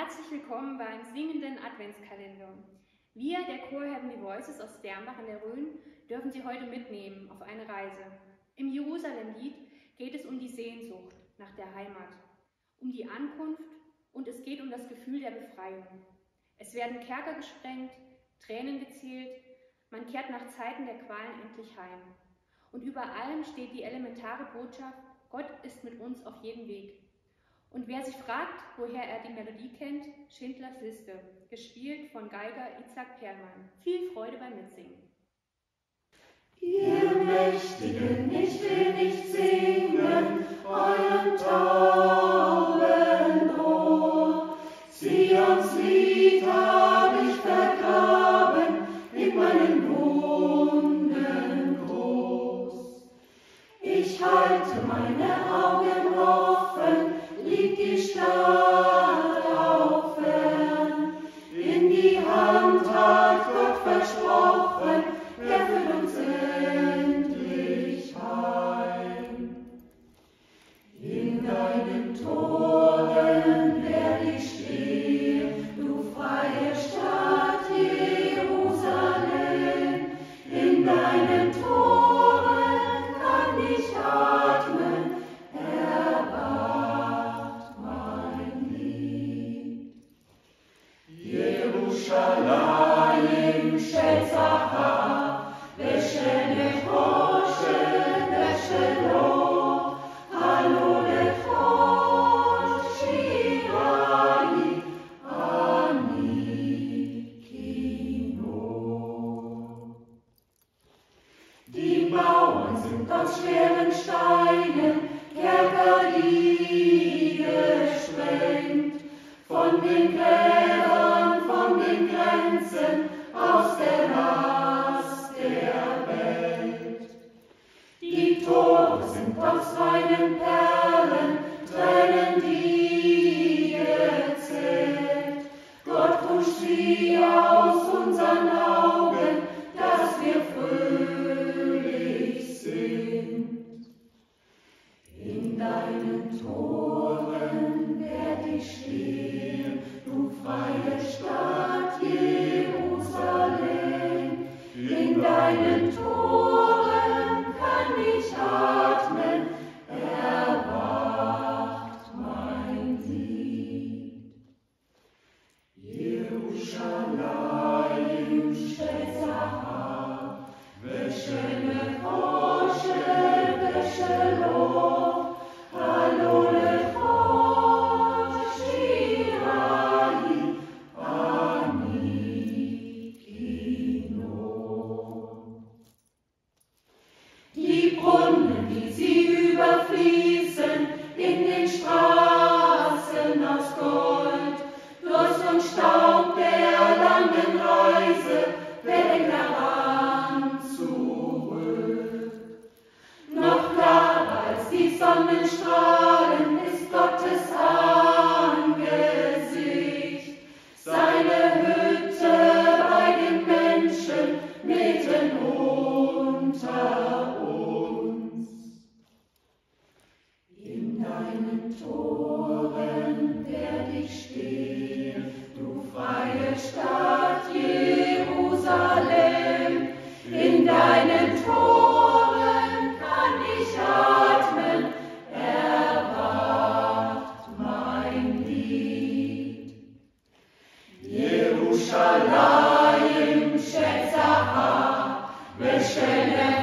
Herzlich willkommen beim singenden Adventskalender. Wir, der Chor Heavenly Voices aus Dernbach in der Rhön, dürfen Sie heute mitnehmen auf eine Reise. Im Jerusalem-Lied geht es um die Sehnsucht nach der Heimat, um die Ankunft und es geht um das Gefühl der Befreiung. Es werden Kerker gesprengt, Tränen gezählt, man kehrt nach Zeiten der Qualen endlich heim. Und über allem steht die elementare Botschaft, Gott ist mit uns auf jedem Weg. Und wer sich fragt, woher er die Melodie kennt, Schindlers Liste, gespielt von Geiger Itzhak Perlman. Viel Freude beim Mitsingen. Ihr Mächtigen, ich will nicht singen, euren Taubenrohr. Zions Lied hab ich vergraben in meinen Wunden groß. Ich halte meine Augen offen, liegt die Stadt auch fern. In die Hand hat Gott versprochen, er führt uns endlich heim. In deinen Toren werd ich stehen, du freie Stadt Jerusalem. In deinen Toren kann ich atmen, erwacht mein Lied. Jerusalem, Shetzachah, Veshene Hoshe, Veshelo, Hallo Lechot, Shirani, Anikino. Die Mauern sind aus schweren Steinen, Kerker die gesprengt, von den Gräbern, von den Grenzen, aus der Last der Welt. Die Tore sind aus reinen Perlen, Tränen die gezählt. Gott pusht sie aus unseren Augen, dass wir fröhlich sind. In deinen Toren werd ich stehen, du freie Stadt Jerusalem. In deinen Toren kann ich atmen, erwacht mein Lied. Jerusalem, Shetzachah, Veshene Hoshe, Veshelo, Hallo Lechot, Shirani, Anikino. Die Brunnen, wie sie überfließen, in den Straßen aus Gold, Durst und Staub der langen Reise, werden daran zurück. Noch klarer als die Sonnenstrahlen ist Gottes Angesicht, seine Hütte bei den Menschen mitten unter uns. In deinen Toren werd ich stehen, du freie Stadt Jerusalem. In deinen Toren kann ich atmen, erwacht mein Lied. Jerusalem, Shetzachah, Veshene